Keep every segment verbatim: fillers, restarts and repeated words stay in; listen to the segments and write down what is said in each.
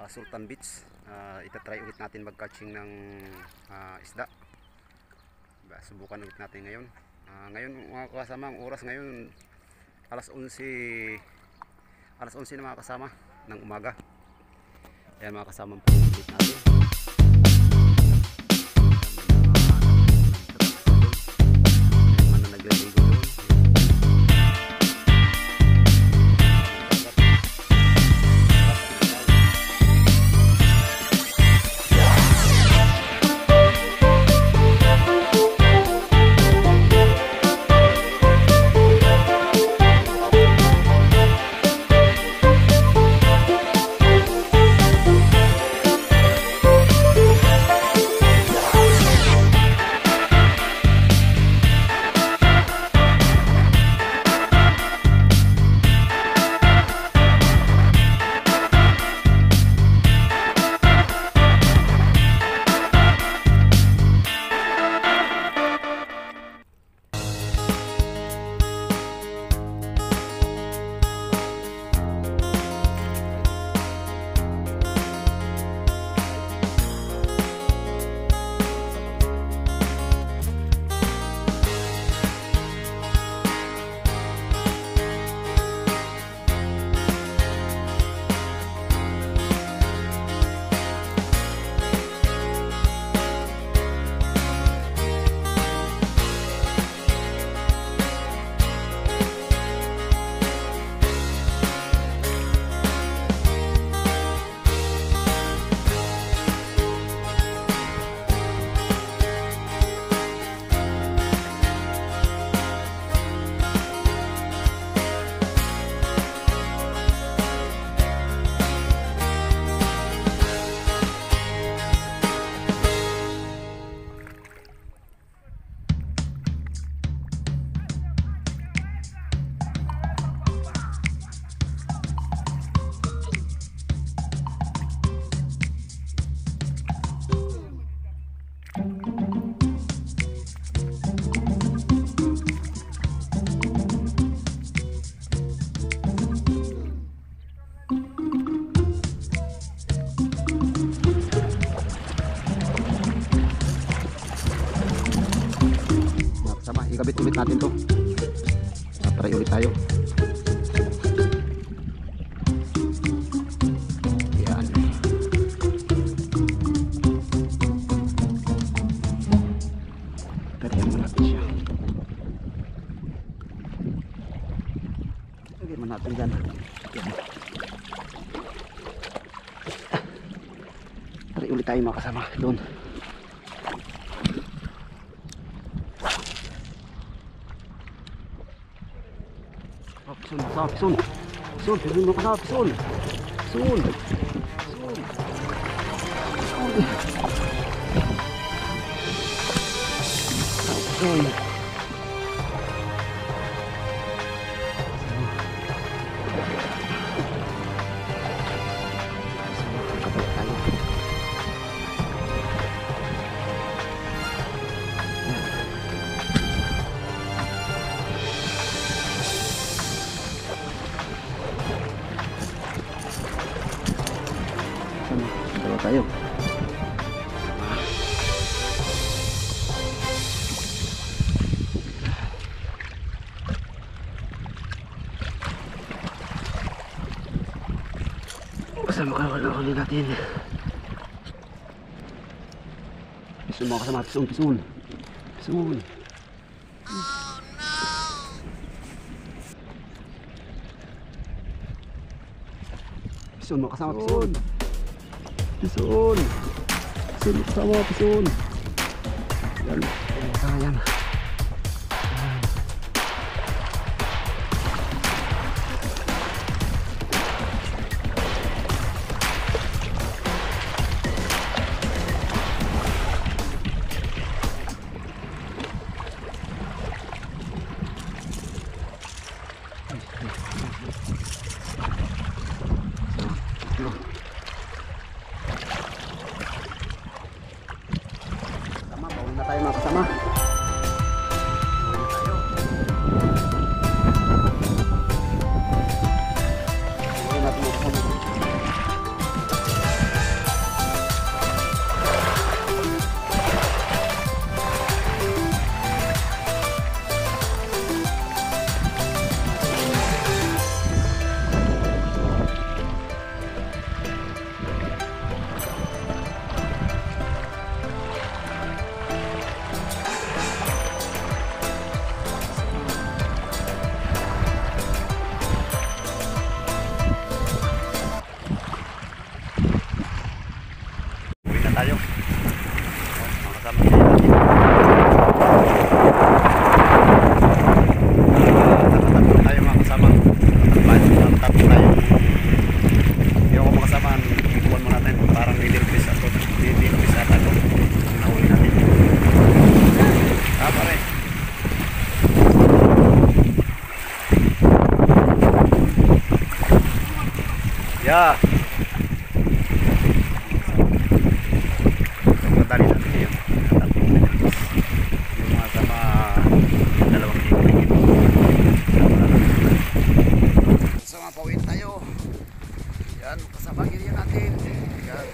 Sultan Beach. Uh, itatry ulit natin mag-catching ng uh, isda. Diba, subukan ulit natin ngayon. Uh, ngayon mga kasama, ang oras ngayon alas onse alas onse na mga kasama ng umaga. Ayan mga kasama, ulit natin. Ikabit ulit natin to. Try ulit tayo. Yan. Tarihan mo natin siya. Lagyan mo natin dyan. Yan. Try ulit tayo mga kasama doon. Pison, kasama, pison. Pison, pison mo kasama, pison. Pison. Pison. Pison. Dalawa tayo. Kasama ka wala ulit natin. Pison mo kasama, pison, pison. Pison. Oh no! Pison mo kasama, pison. Pison. Pison kasama, pison. Yan. Kasama yan. Tama, bawal na tayo mga kasama. tayo. Mga kasama natin. Nakatatlo tayo mga kasama. Nakatatlo tayo. Yung mga kasama, ikuhan mo natin. Parang nililipis ako. Nililipis ata ito. Nahuli natin. Ah, pare. Yeah. Madali natin yun. Yung mga sama dalawang kilo na yun. So mga pawin tayo. Yan, kasama ganyan natin. Yan.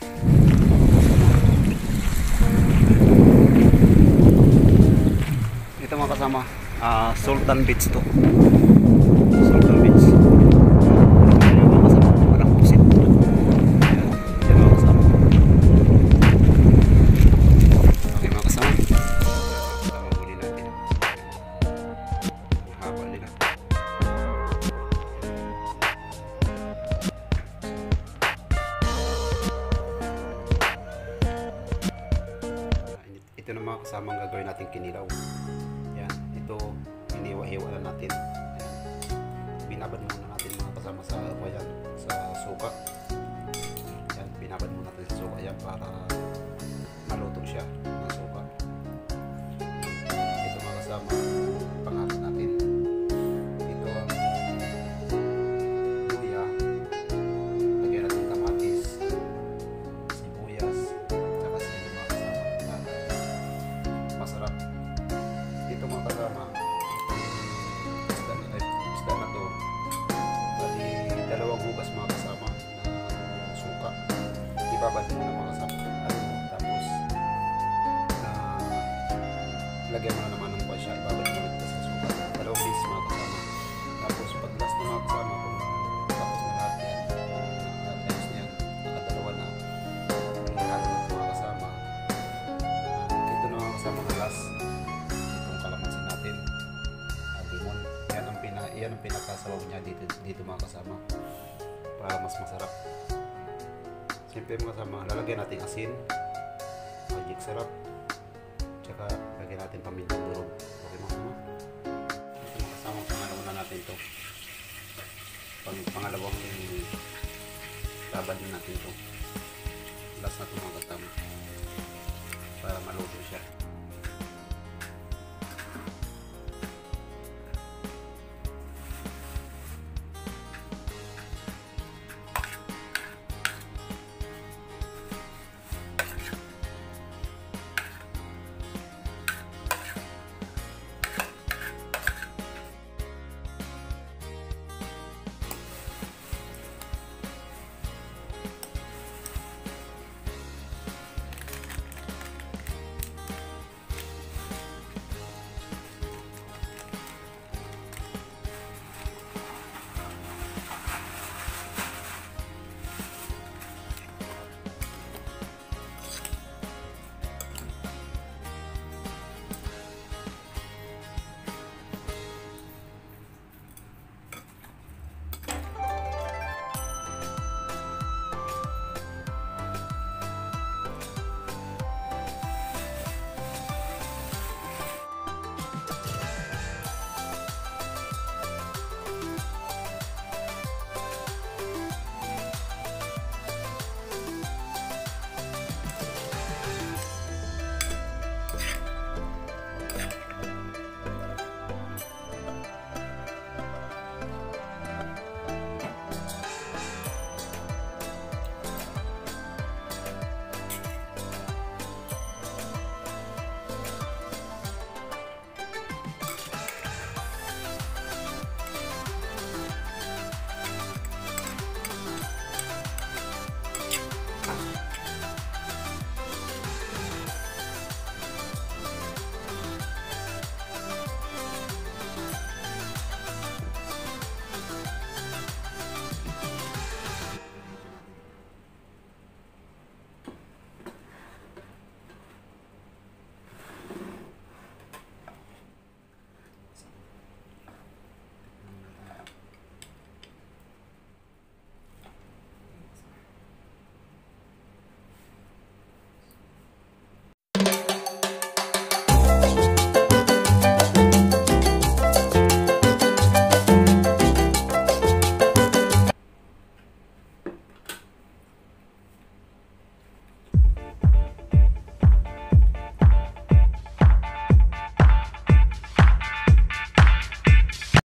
Ito mga kasama, uh, Sultan Beach to. Sultan Beach. Ito na mga kasamang gagawin natin kinilaw. Yan, ito iniwa-hiwa na natin. Yan. Binabad muna natin mga kasama sa ayan, sa suka. Yan, binabad muna natin sa suka yan para maluto siya ng suka. Ito mga kasama, pangalan natin. Ito ang luya. Lagyan natin kamatis, sibuyas, tsaka sili mga kasama. Yan. Masarap. Ito mga kasama, isda na, eh, isda na to. Bali, dalawang hugas mga kasama na suka. Ibabad mo na mga kasama. Ano, tapos, uh, lagyan mo na naman ng kwasya. Ibabad mo ulit sa suka. Dalawang beses mga kasama. Tapos, pag last na mga kasama, kung tapos na lahat yan, ayos na yan, nakadalawa na, halo na mga kasama. Uh, ito na mga kasama ng last. Itong kalamansi natin. Uh, limon. Yan ang, pina, yan ang pinakasabaw niya dito, dito mga kasama. Para mas masarap. Siyempre mga kasama, lalagyan natin asin, magic sarap, tsaka lagyan natin pamintang durog. Okay mga kasama? Ito mga kasama, pangalawa na natin ito. Pang, pangalawang laban din natin ito. Last na ito mga kasama. Para maluto siya.